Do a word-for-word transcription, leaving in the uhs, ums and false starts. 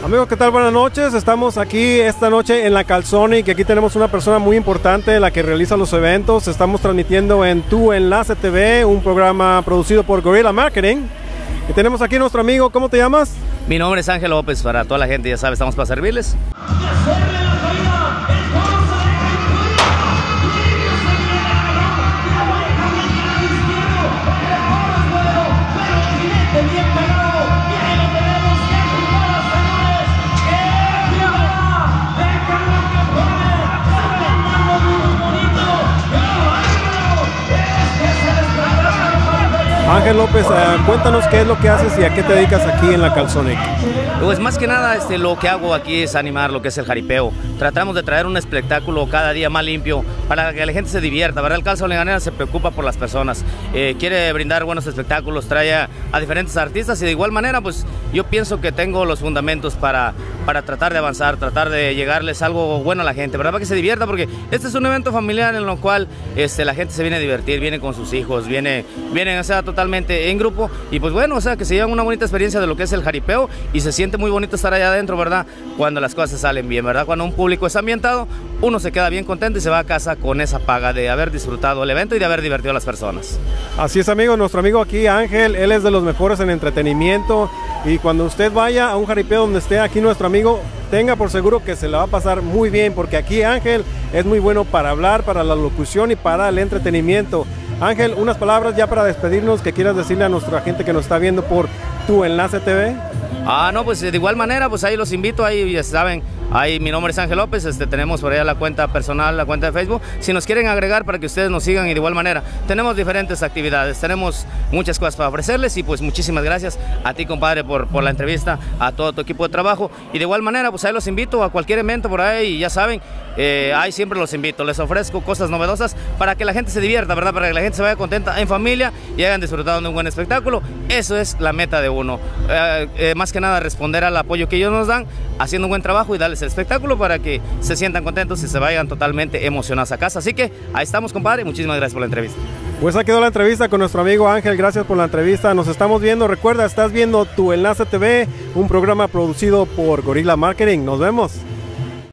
Amigos, ¿qué tal? Buenas noches. Estamos aquí esta noche en la Calzonic, y aquí tenemos una persona muy importante, la que realiza los eventos. Estamos transmitiendo en Tu Enlace T V, un programa producido por Gorilla Marketing. Y tenemos aquí a nuestro amigo, ¿cómo te llamas? Mi nombre es Ángel López, para toda la gente, ya sabe, estamos para servirles. Ángel López, uh, cuéntanos qué es lo que haces y a qué te dedicas aquí en la Calzonic. Pues más que nada este, lo que hago aquí es animar lo que es el jaripeo. Tratamos de traer un espectáculo cada día más limpio para que la gente se divierta, ¿verdad? El Calzo Leganera se preocupa por las personas, eh, quiere brindar buenos espectáculos, trae a, a diferentes artistas y de igual manera pues yo pienso que tengo los fundamentos para, para tratar de avanzar, tratar de llegarles algo bueno a la gente, ¿verdad? Para que se divierta, porque este es un evento familiar en lo cual este, la gente se viene a divertir, viene con sus hijos, viene, viene o sea, totalmente en grupo y pues bueno, o sea, que se llevan una bonita experiencia de lo que es el jaripeo y se siente muy bonito estar allá adentro, ¿verdad? Cuando las cosas salen bien, ¿verdad? Cuando un público es ambientado, uno se queda bien contento y se va a casa con esa paga de haber disfrutado el evento y de haber divertido a las personas. Así es, amigo, nuestro amigo aquí, Ángel, él es de los mejores en entretenimiento y cuando usted vaya a un jaripeo donde esté aquí nuestro amigo, tenga por seguro que se la va a pasar muy bien, porque aquí Ángel es muy bueno para hablar, para la locución y para el entretenimiento. Ángel, unas palabras ya para despedirnos que quieras decirle a nuestra gente que nos está viendo por Tu Enlace T V. Ah, no, pues de igual manera, pues ahí los invito, ahí ya saben, ahí mi nombre es Ángel López, este, tenemos por allá la cuenta personal, la cuenta de Facebook, si nos quieren agregar para que ustedes nos sigan y de igual manera, tenemos diferentes actividades, tenemos muchas cosas para ofrecerles y pues muchísimas gracias a ti, compadre, por, por la entrevista, a todo tu equipo de trabajo y de igual manera, pues ahí los invito a cualquier evento por ahí y ya saben, eh, ahí siempre los invito, les ofrezco cosas novedosas para que la gente se divierta, ¿verdad? Para que la gente se vaya contenta en familia y hayan disfrutado de un buen espectáculo, eso es la meta de uno, eh, eh, más que nada responder al apoyo que ellos nos dan, haciendo un buen trabajo y darles el espectáculo para que se sientan contentos y se vayan totalmente emocionados a casa. Así que ahí estamos, compadre, muchísimas gracias por la entrevista. Pues ahí quedó la entrevista con nuestro amigo Ángel, gracias por la entrevista, nos estamos viendo, recuerda, estás viendo Tu Enlace T V, un programa producido por Gorilla Marketing, nos vemos.